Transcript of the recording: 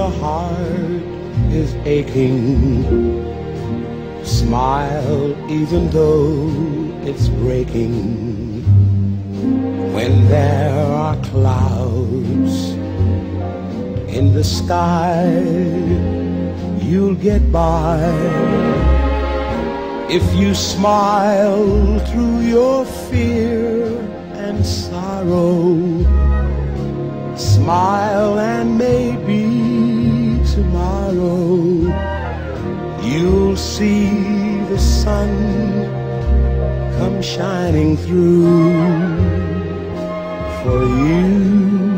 your heart is aching, smile even though it's breaking. When there are clouds in the sky, you'll get by if you smile through your fear and sorrow. Smile and maybe tomorrow you'll see the sun come shining through for you.